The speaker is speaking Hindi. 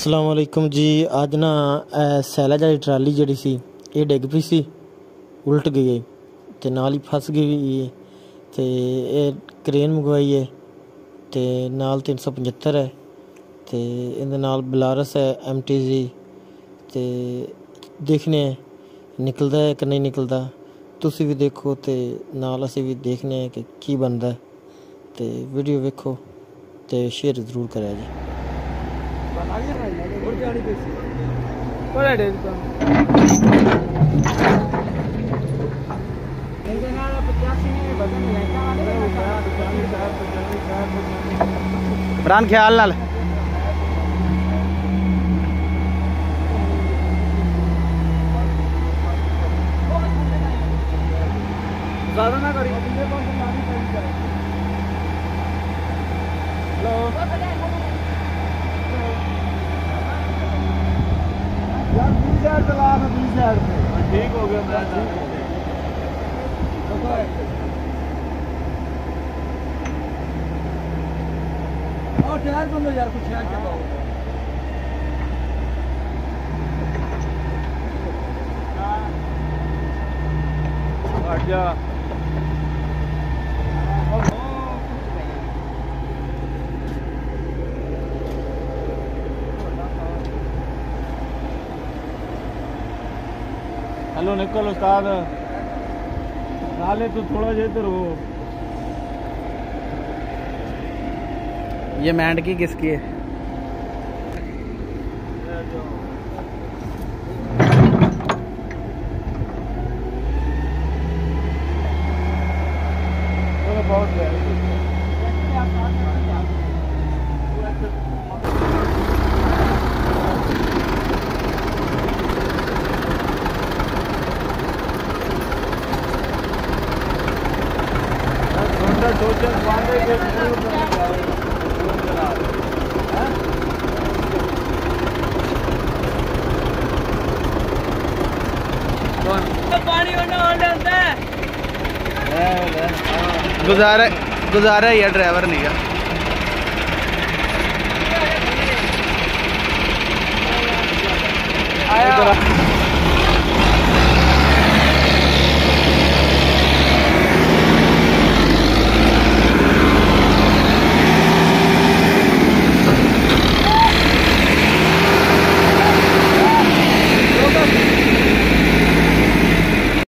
अस्सलाम वालेकुम जी। अज ना सैलज वाली ट्राली जी सी ये डिग पई सी, उल्ट गई तो नाल ही फस गई। तो ये क्रेन मंगवाई है तो नाल 375 है तो इहदे नाल बलारस है MTZ। तो देखने निकलदा है कि नहीं निकलदा, तुसी भी देखो तो नाल असीं भी देखने कि की बनदा है। तो वीडियो वेखो तो शेयर जरूर करें जी। इमरान ख्याल नाल ज़्यादा ना करिए। हेलो यार 20,000 चला मैं 20,000 पे ठीक हो गया। मैं और टायर बंद हो यार, कुछ है क्या अच्छा हेलो निकल उस्ताद नाले तो थोड़ा इधर हो। ये मैंडकी किसकी है? बहुत गुजारा गुजारा ही है, ड्राइवर नहीं है।